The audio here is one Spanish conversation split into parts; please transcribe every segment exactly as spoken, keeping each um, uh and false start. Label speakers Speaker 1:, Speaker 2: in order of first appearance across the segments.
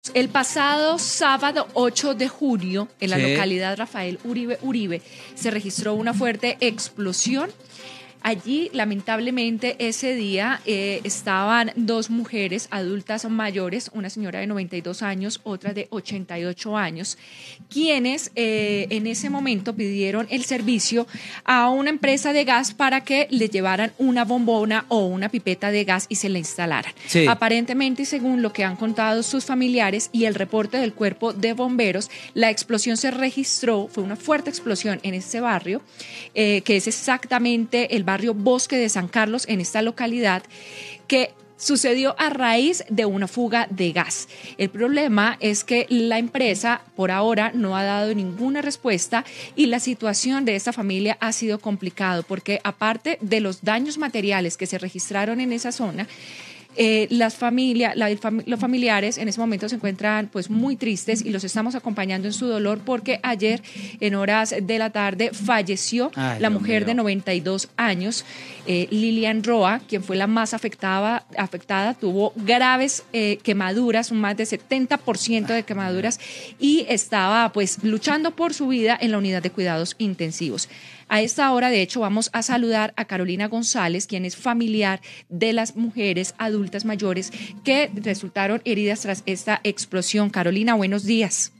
Speaker 1: El pasado sábado ocho de junio, en la
Speaker 2: Sí.
Speaker 1: localidad Rafael Uribe Uribe, se registró una fuerte explosión. Allí, lamentablemente, ese día eh, estaban dos mujeres adultas mayores, una señora de noventa y dos años, otra de ochenta y ocho años, quienes eh, en ese momento pidieron el servicio a una empresa de gas para que le llevaran una bombona o una pipeta de gas y se la instalaran.
Speaker 2: Sí.
Speaker 1: Aparentemente, según lo que han contado sus familiares y el reporte del cuerpo de bomberos, la explosión se registró, fue una fuerte explosión en este barrio, eh, que es exactamente el barrio Bosque de San Carlos, en esta localidad, que sucedió a raíz de una fuga de gas. El problema es que la empresa por ahora no ha dado ninguna respuesta y la situación de esta familia ha sido complicado porque aparte de los daños materiales que se registraron en esa zona, Eh, las familias, la, fam los familiares en ese momento se encuentran pues muy tristes y los estamos acompañando en su dolor porque ayer en horas de la tarde falleció
Speaker 2: Ay,
Speaker 1: la
Speaker 2: Dios
Speaker 1: mujer
Speaker 2: mío.
Speaker 1: de noventa y dos años, eh, Lilian Roa, quien fue la más afectada, afectada tuvo graves eh, quemaduras, un más de setenta por ciento de quemaduras y estaba pues luchando por su vida en la unidad de cuidados intensivos. A esta hora, de hecho, vamos a saludar a Carolina González, quien es familiar de las mujeres adultas mayores que resultaron heridas tras esta explosión. Carolina, buenos días.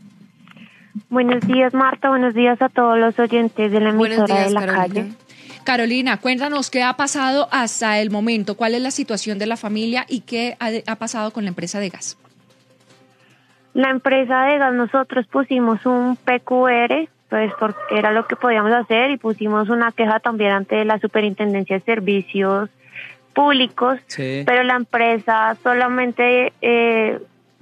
Speaker 3: Buenos días, Marta. Buenos días a todos los oyentes de la
Speaker 1: Buenos
Speaker 3: emisora
Speaker 1: días,
Speaker 3: de la
Speaker 1: Carolina.
Speaker 3: calle.
Speaker 1: Carolina, cuéntanos qué ha pasado hasta el momento, cuál es la situación de la familia y qué ha, ha pasado con la empresa de gas.
Speaker 3: La empresa de gas, nosotros pusimos un P Q R, pues porque era lo que podíamos hacer, y pusimos una queja también ante la Superintendencia de Servicios Públicos,
Speaker 2: Sí.
Speaker 3: pero la empresa solamente eh,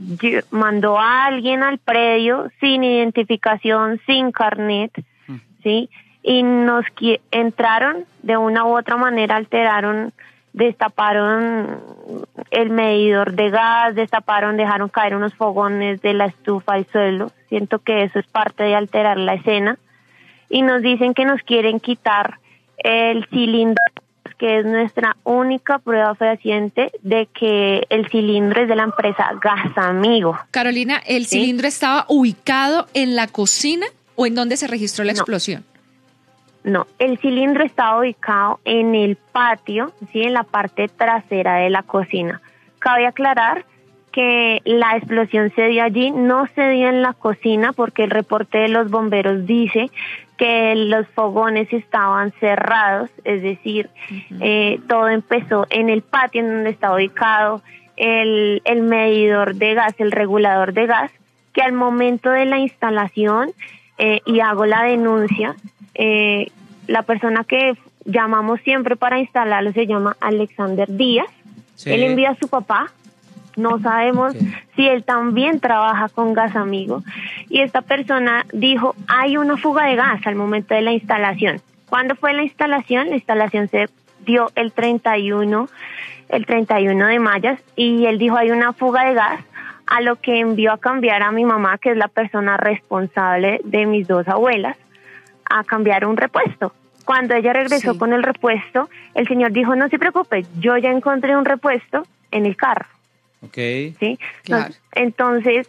Speaker 3: mandó a alguien al predio sin identificación, sin carnet,
Speaker 2: Mm.
Speaker 3: ¿sí? Y nos entraron de una u otra manera, alteraron, destaparon el medidor de gas, destaparon, dejaron caer unos fogones de la estufa al suelo. Siento que eso es parte de alterar la escena. Y nos dicen que nos quieren quitar el cilindro, que es nuestra única prueba fehaciente de que el cilindro es de la empresa Gas Amigo.
Speaker 1: Carolina, ¿el
Speaker 3: ¿Sí?
Speaker 1: cilindro estaba ubicado en la cocina o en dónde se registró la
Speaker 3: No.
Speaker 1: explosión?
Speaker 3: No, el cilindro estaba ubicado en el patio, sí, en la parte trasera de la cocina. Cabe aclarar que la explosión se dio allí, no se dio en la cocina porque el reporte de los bomberos dice que los fogones estaban cerrados, es decir, uh-huh. eh, todo empezó en el patio en donde está ubicado el, el medidor de gas, el regulador de gas, que al momento de la instalación, eh, y hago la denuncia, eh, la persona que llamamos siempre para instalarlo se llama Alexander Díaz. Sí. Él envía a su papá. No sabemos okay. si él también trabaja con Gas Amigo. Y esta persona dijo, hay una fuga de gas al momento de la instalación. ¿Cuándo fue la instalación? La instalación se dio el treinta y uno, el treinta y uno de mayo, y él dijo, hay una fuga de gas, a lo que envió a cambiar a mi mamá, que es la persona responsable de mis dos abuelas, a cambiar un repuesto. Cuando ella regresó sí. con el repuesto, el señor dijo, no se preocupe, yo ya encontré un repuesto en el carro.
Speaker 2: Okay.
Speaker 3: ¿Sí?
Speaker 1: Claro.
Speaker 3: Entonces,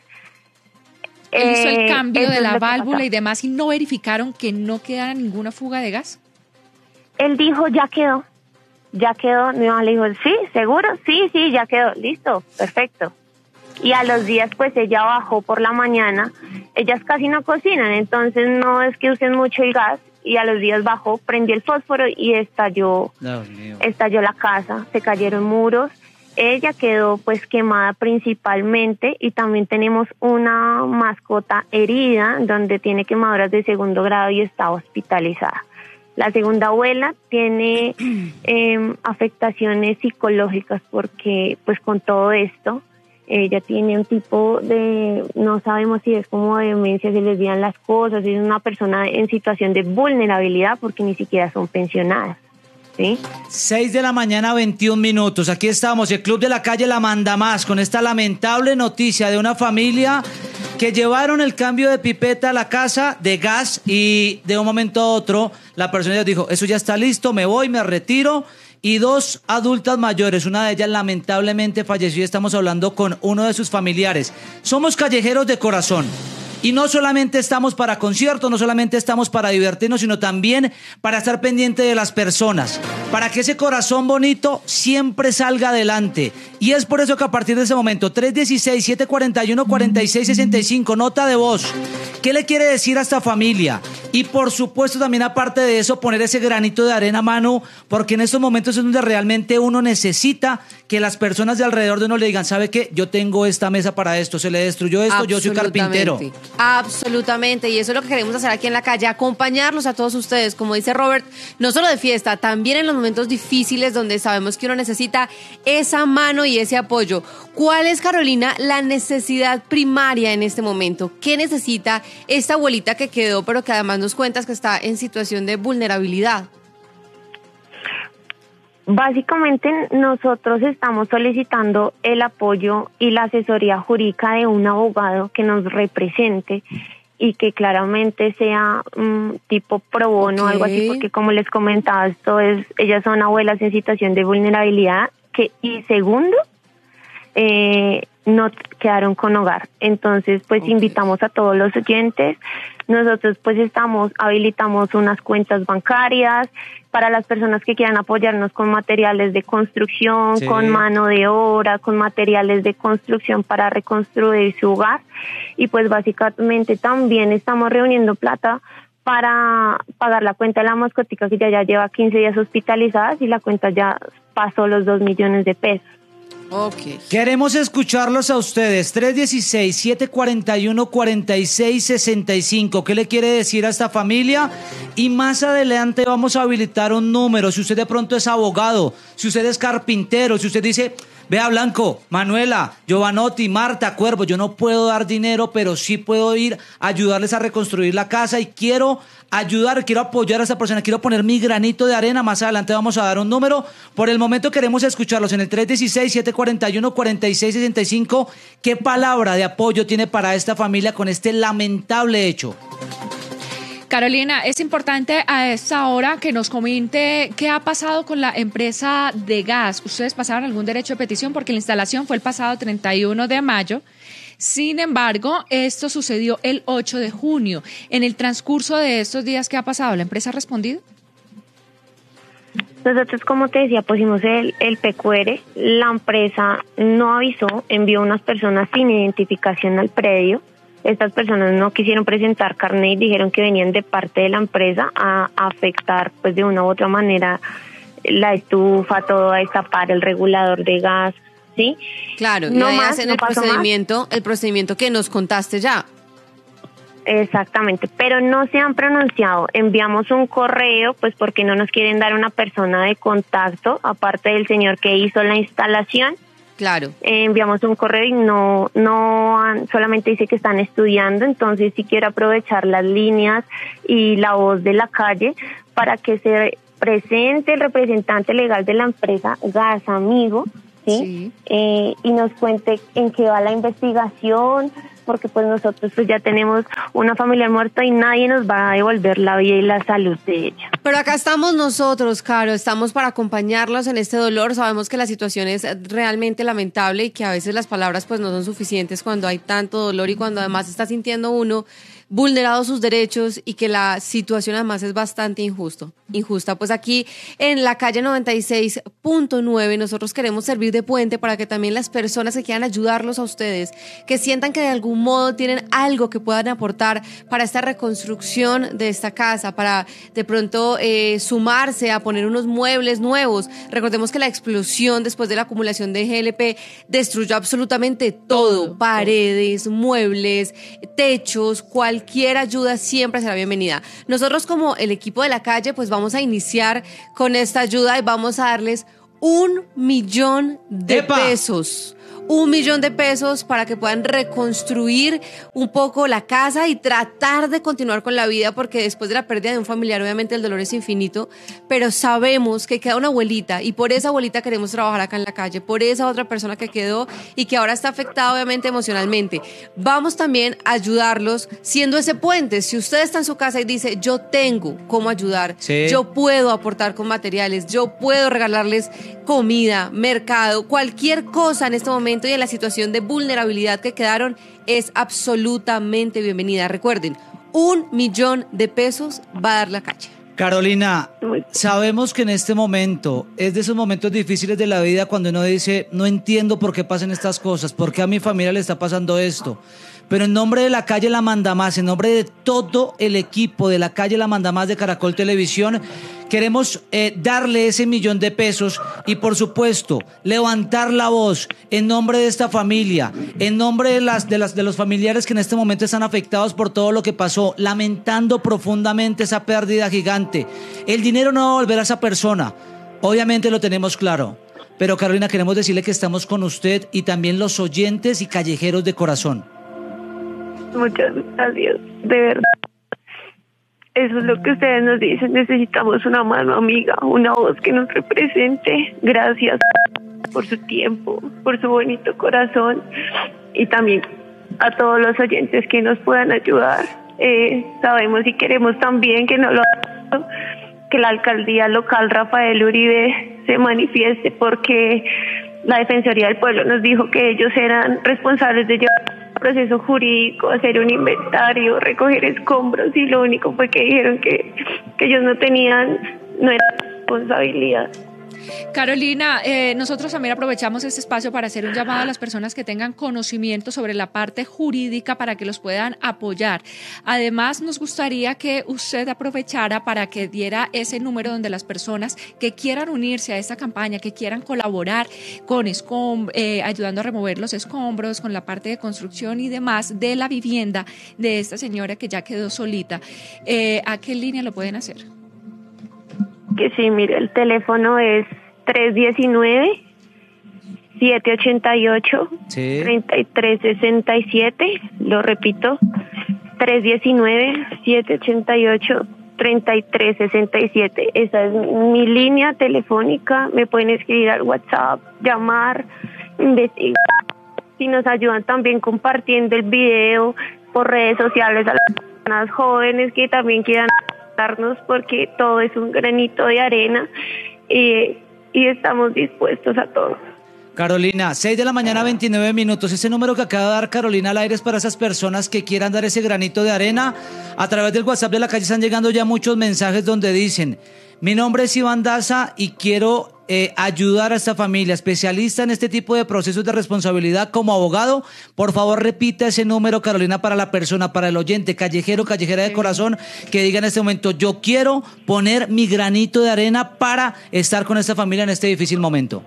Speaker 1: él
Speaker 3: eh,
Speaker 1: hizo el cambio de la válvula
Speaker 3: pasó.
Speaker 1: y demás y no verificaron que no quedara ninguna fuga de gas.
Speaker 3: Él dijo, ya quedó, ya quedó. Mi mamá le dijo, sí, seguro, sí, sí, ya quedó, listo, perfecto. Y a los días, pues ella bajó por la mañana. Ellas casi no cocinan, entonces no es que usen mucho el gas. Y a los días bajó, prendió el fósforo y estalló,
Speaker 2: Dios mío.
Speaker 3: estalló la casa, se cayeron muros. Ella quedó pues quemada principalmente y también tenemos una mascota herida donde tiene quemaduras de segundo grado y está hospitalizada. La segunda abuela tiene eh, afectaciones psicológicas porque pues con todo esto ella tiene un tipo de, no sabemos si es como demencia, se les olvidan las cosas, es una persona en situación de vulnerabilidad porque ni siquiera son pensionadas. ¿Sí?
Speaker 2: seis de la mañana, veintiún minutos. Aquí estamos, el Club de la Calle la manda más, con esta lamentable noticia de una familia que llevaron el cambio de pipeta a la casa de gas y de un momento a otro la persona dijo, eso ya está listo, me voy, me retiro, y dos adultas mayores. Una de ellas lamentablemente falleció y estamos hablando con uno de sus familiares. Somos callejeros de corazón. Y no solamente estamos para conciertos, no solamente estamos para divertirnos, sino también para estar pendiente de las personas, para que ese corazón bonito siempre salga adelante. Y es por eso que a partir de ese momento, tres uno seis, siete cuatro uno, cuatro seis seis cinco, nota de voz. ¿Qué le quiere decir a esta familia? Y por supuesto también aparte de eso, poner ese granito de arena, Manu, porque en estos momentos es donde realmente uno necesita que las personas de alrededor de uno le digan, ¿sabe qué? Yo tengo esta mesa para esto, se le destruyó esto, yo soy carpintero.
Speaker 4: Absolutamente, y eso es lo que queremos hacer aquí en la calle, acompañarlos a todos ustedes, como dice Robert, no solo de fiesta, también en los momentos difíciles donde sabemos que uno necesita esa mano y ese apoyo. ¿Cuál es, Carolina, la necesidad primaria en este momento? ¿Qué necesita esta abuelita que quedó, pero que además nos cuentas que está en situación de vulnerabilidad?
Speaker 3: Básicamente nosotros estamos solicitando el apoyo y la asesoría jurídica de un abogado que nos represente y que claramente sea um, tipo pro bono, okay, algo así, porque como les comentaba, esto es, ellas son abuelas en situación de vulnerabilidad que y segundo, eh, no quedaron con hogar. Entonces, pues okay, invitamos a todos los oyentes. Nosotros pues estamos, habilitamos unas cuentas bancarias para las personas que quieran apoyarnos con materiales de construcción, sí, con mano de obra, con materiales de construcción para reconstruir su hogar. Y pues básicamente también estamos reuniendo plata para pagar la cuenta de la mascotica que ya, ya lleva quince días hospitalizada y la cuenta ya pasó los dos millones de pesos.
Speaker 2: Okay. Queremos escucharlos a ustedes. tres uno seis, siete cuatro uno, cuatro seis seis cinco. ¿Qué le quiere decir a esta familia? Y más adelante vamos a habilitar un número. Si usted de pronto es abogado, si usted es carpintero, si usted dice, vea Blanco, Manuela, Giovanotti, Marta, Cuervo, yo no puedo dar dinero, pero sí puedo ir a ayudarles a reconstruir la casa y quiero ayudar, quiero apoyar a esta persona, quiero poner mi granito de arena. Más adelante vamos a dar un número. Por el momento queremos escucharlos en el tres uno seis, siete cuatro uno, cuatro seis seis cinco. ¿Qué palabra de apoyo tiene para esta familia con este lamentable hecho?
Speaker 1: Carolina, es importante a esta hora que nos comente qué ha pasado con la empresa de gas. ¿Ustedes pasaron algún derecho de petición? Porque la instalación fue el pasado treinta y uno de mayo. Sin embargo, esto sucedió el ocho de junio. En el transcurso de estos días, ¿qué ha pasado? ¿La empresa ha respondido?
Speaker 3: Nosotros, como te decía, pusimos el, el P Q R. La empresa no avisó, envió unas personas sin identificación al predio. Estas personas no quisieron presentar carnet y dijeron que venían de parte de la empresa a, a afectar, pues de una u otra manera, la estufa, todo, a destapar el regulador de gas, ¿sí?
Speaker 4: Claro, y no ahí más, hacen no el procedimiento, más. el procedimiento que nos contaste ya.
Speaker 3: Exactamente, pero no se han pronunciado. Enviamos un correo, pues porque no nos quieren dar una persona de contacto, aparte del señor que hizo la instalación.
Speaker 4: Claro.
Speaker 3: Eh, enviamos un correo y no, no han, solamente dice que están estudiando, entonces sí quiero aprovechar las líneas y la voz de la calle para que se presente el representante legal de la empresa Gas Amigo, ¿sí? Sí. Eh, y nos cuente en qué va la investigación, porque pues nosotros pues ya tenemos una familia muerta y nadie nos va a devolver la vida y la salud de ella.
Speaker 4: Pero acá estamos nosotros, Caro, estamos para acompañarlos en este dolor. Sabemos que la situación es realmente lamentable y que a veces las palabras pues no son suficientes cuando hay tanto dolor y cuando además está sintiendo uno vulnerados sus derechos y que la situación además es bastante injusto, injusta. Pues aquí en la calle noventa y seis punto nueve nosotros queremos servir de puente para que también las personas que quieran ayudarlos a ustedes, que sientan que de algún modo tienen algo que puedan aportar para esta reconstrucción de esta casa, para de pronto eh, sumarse a poner unos muebles nuevos. Recordemos que la explosión después de la acumulación de G L P destruyó absolutamente todo, todo paredes, todo. muebles, techos, cualquier Cualquier ayuda siempre será bienvenida. Nosotros como el equipo de la calle pues vamos a iniciar con esta ayuda y vamos a darles un millón de ¡Epa! pesos. un millón de pesos para que puedan reconstruir un poco la casa y tratar de continuar con la vida, porque después de la pérdida de un familiar, obviamente el dolor es infinito, pero sabemos que queda una abuelita y por esa abuelita queremos trabajar acá en la calle, por esa otra persona que quedó y que ahora está afectada obviamente emocionalmente. Vamos también a ayudarlos siendo ese puente. Si usted está en su casa y dice, yo tengo cómo ayudar,
Speaker 2: sí,
Speaker 4: yo puedo aportar con materiales, yo puedo regalarles comida, mercado, cualquier cosa en este momento y en la situación de vulnerabilidad que quedaron, es absolutamente bienvenida. Recuerden, un millón de pesos va a dar la calle.
Speaker 2: Carolina, sabemos que en este momento es de esos momentos difíciles de la vida cuando uno dice, no entiendo por qué pasan estas cosas, por qué a mi familia le está pasando esto. Pero en nombre de la calle La Mandamás, en nombre de todo el equipo de la calle La Mandamás de Caracol Televisión, queremos eh, darle ese millón de pesos y, por supuesto, levantar la voz en nombre de esta familia, en nombre de, las, de, las, de los familiares que en este momento están afectados por todo lo que pasó, lamentando profundamente esa pérdida gigante. El dinero no va a volver a esa persona, obviamente lo tenemos claro. Pero, Carolina, queremos decirle que estamos con usted y también los oyentes y callejeros de corazón.
Speaker 3: Muchas gracias, de verdad. Eso es lo que ustedes nos dicen, necesitamos una mano amiga, una voz que nos represente. Gracias por su tiempo, por su bonito corazón y también a todos los oyentes que nos puedan ayudar. Eh, sabemos y queremos también que no lo que la alcaldía local Rafael Uribe se manifieste, porque la Defensoría del Pueblo nos dijo que ellos eran responsables de llevar proceso jurídico, hacer un inventario, recoger escombros, y lo único fue que dijeron que, que ellos no tenían, no era responsabilidad.
Speaker 1: Carolina, eh, nosotros también aprovechamos este espacio para hacer un llamado a las personas que tengan conocimiento sobre la parte jurídica para que los puedan apoyar. Además, nos gustaría que usted aprovechara para que diera ese número donde las personas que quieran unirse a esta campaña, que quieran colaborar con escom- eh, ayudando a remover los escombros, con la parte de construcción y demás de la vivienda de esta señora que ya quedó solita, eh, ¿a qué línea lo pueden hacer?
Speaker 3: Que sí, mire, el teléfono es tres uno nueve, siete ocho ocho,
Speaker 2: sí,
Speaker 3: tres tres seis siete, lo repito, tres uno nueve, siete ocho ocho, tres tres seis siete. Esa es mi línea telefónica, me pueden escribir al WhatsApp, llamar, investigar. Si nos ayudan también compartiendo el video por redes sociales a las personas jóvenes que también quieran, porque todo es un granito de arena, eh, y estamos dispuestos a todo.
Speaker 2: Carolina, seis de la mañana, veintinueve minutos. Ese número que acaba de dar Carolina al aire es para esas personas que quieran dar ese granito de arena. A través del WhatsApp de la calle están llegando ya muchos mensajes donde dicen: mi nombre es Iván Daza y quiero eh, ayudar a esta familia, especialista en este tipo de procesos de responsabilidad como abogado. Por favor, repita ese número, Carolina, para la persona, para el oyente, callejero, callejera de corazón, que diga en este momento: yo quiero poner mi granito de arena para estar con esta familia en este difícil momento.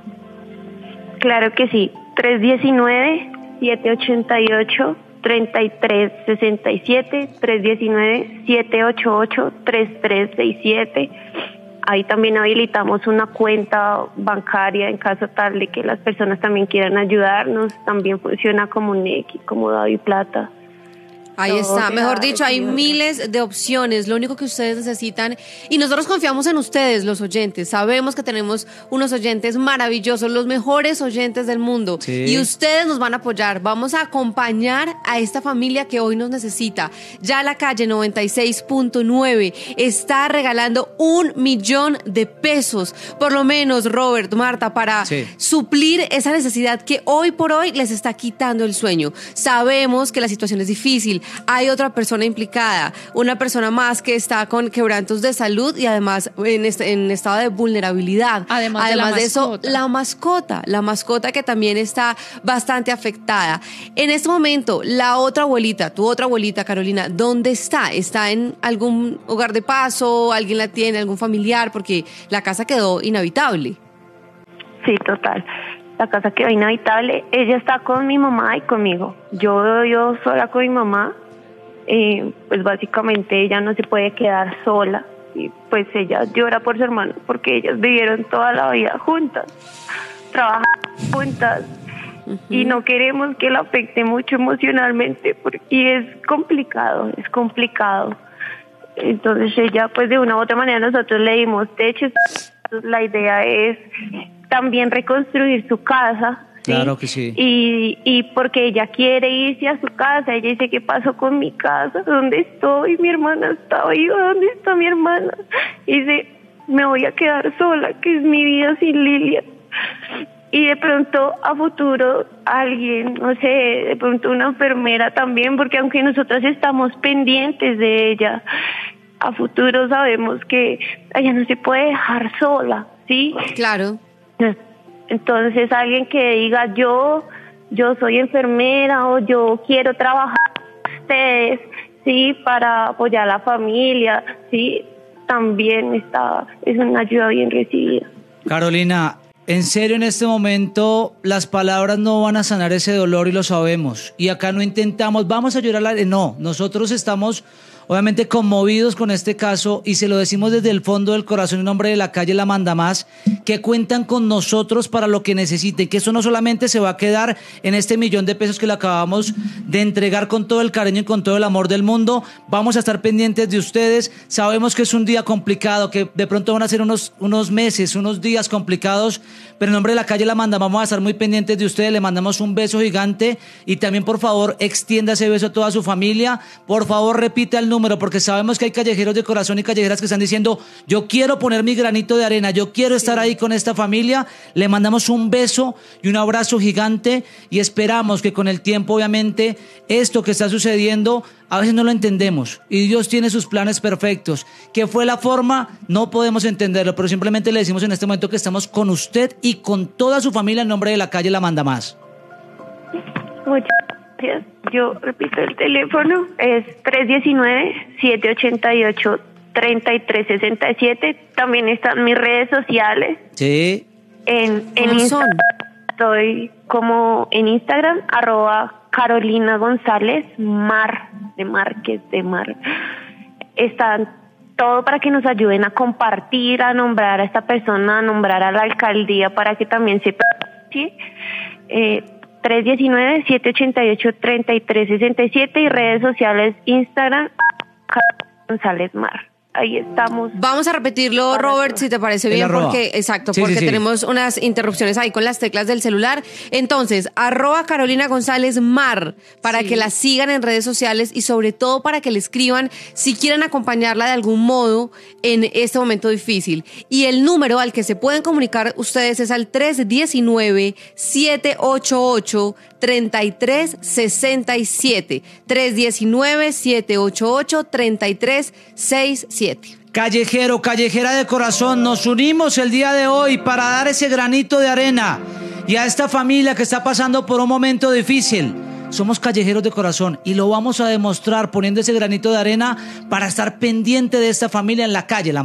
Speaker 3: Claro que sí, tres uno nueve, siete ocho ocho, tres tres seis siete, tres uno nueve, siete ocho ocho, tres tres seis siete. Ahí también habilitamos una cuenta bancaria en caso tal de que las personas también quieran ayudarnos. También funciona como Nequi, como DaviPlata.
Speaker 4: Ahí está, mejor dicho, hay miles de opciones, lo único que ustedes necesitan, y nosotros confiamos en ustedes, los oyentes, sabemos que tenemos unos oyentes maravillosos, los mejores oyentes del mundo, sí, y ustedes nos van a apoyar, vamos a acompañar a esta familia que hoy nos necesita. Ya la calle noventa y seis punto nueve está regalando un millón de pesos, por lo menos, Robert, Marta, para sí. suplir esa necesidad que hoy por hoy les está quitando el sueño. Sabemos que la situación es difícil. Hay otra persona implicada, una persona más que está con quebrantos de salud y además en, este, en estado de vulnerabilidad.
Speaker 1: Además,
Speaker 4: además
Speaker 1: de, la
Speaker 4: de eso, la mascota, la mascota que también está bastante afectada. En este momento, la otra abuelita, tu otra abuelita, Carolina, ¿dónde está? ¿Está en algún hogar de paso? ¿Alguien la tiene? ¿Algún familiar? Porque la casa quedó inhabitable.
Speaker 3: Sí, total. La casa quedó inhabitable. Ella está con mi mamá y conmigo. Yo yo sola con mi mamá. Eh, pues básicamente ella no se puede quedar sola. Y pues ella llora por su hermano porque ellas vivieron toda la vida juntas, trabajaron juntas. Uh-huh. Y no queremos que la afecte mucho emocionalmente porque es complicado, es complicado. Entonces ella, pues de una u otra manera nosotros le dimos techo. La idea es también reconstruir su casa. ¿Sí?
Speaker 2: Claro que sí.
Speaker 3: Y, y porque ella quiere irse a su casa, ella dice, ¿qué pasó con mi casa? ¿Dónde estoy? Mi hermana está viva, ¿dónde está mi hermana? Y dice, me voy a quedar sola, que es mi vida sin Lilia. Y de pronto a futuro alguien, no sé, de pronto una enfermera también, porque aunque nosotras estamos pendientes de ella, a futuro sabemos que ella no se puede dejar sola, ¿sí?
Speaker 4: Claro.
Speaker 3: Entonces alguien que diga yo, yo soy enfermera o yo quiero trabajar con ustedes, sí, para apoyar a la familia, sí, también está, es una ayuda bien recibida.
Speaker 2: Carolina, en serio, en este momento las palabras no van a sanar ese dolor y lo sabemos. Y acá no intentamos, vamos a llorar, no, nosotros estamos obviamente conmovidos con este caso y se lo decimos desde el fondo del corazón en nombre de la calle La Mandamás, que cuentan con nosotros para lo que necesiten, que eso no solamente se va a quedar en este millón de pesos que le acabamos de entregar con todo el cariño y con todo el amor del mundo. Vamos a estar pendientes de ustedes, sabemos que es un día complicado, que de pronto van a ser unos, unos meses, unos días complicados, pero en nombre de la calle La Mandamás vamos a estar muy pendientes de ustedes, le mandamos un beso gigante y también por favor extienda ese beso a toda su familia, por favor repita el número, porque sabemos que hay callejeros de corazón y callejeras que están diciendo, yo quiero poner mi granito de arena, yo quiero estar ahí con esta familia. Le mandamos un beso y un abrazo gigante y esperamos que con el tiempo, obviamente, esto que está sucediendo, a veces no lo entendemos y Dios tiene sus planes perfectos. ¿Qué fue la forma? No podemos entenderlo, pero simplemente le decimos en este momento que estamos con usted y con toda su familia en nombre de la calle La Mandamás.
Speaker 3: Muchas gracias. Yo repito el teléfono, es tres uno nueve, siete ocho ocho, tres tres seis siete. También están mis redes sociales.
Speaker 2: Sí.
Speaker 3: En, en Instagram estoy como en Instagram, arroba Carolina González Mar, de Márquez de Mar. Están todo para que nos ayuden a compartir, a nombrar a esta persona, a nombrar a la alcaldía para que también sepa, ¿sí? Eh, tres uno nueve, siete ocho ocho, tres tres seis siete y redes sociales Instagram, González Mar. Ahí estamos.
Speaker 4: Vamos a repetirlo, Robert, si te parece bien, porque exacto,
Speaker 2: sí,
Speaker 4: porque
Speaker 2: sí, sí.
Speaker 4: tenemos unas interrupciones ahí con las teclas del celular. Entonces, arroba Carolina González Mar, para sí. que la sigan en redes sociales y sobre todo para que le escriban si quieren acompañarla de algún modo en este momento difícil. Y el número al que se pueden comunicar ustedes es al tres uno nueve, siete ocho ocho, tres tres seis siete. tres uno nueve, siete ocho ocho, tres tres seis siete.
Speaker 2: Callejero, callejera de corazón, nos unimos el día de hoy para dar ese granito de arena y a esta familia que está pasando por un momento difícil. Somos callejeros de corazón y lo vamos a demostrar poniendo ese granito de arena para estar pendiente de esta familia en la calle. La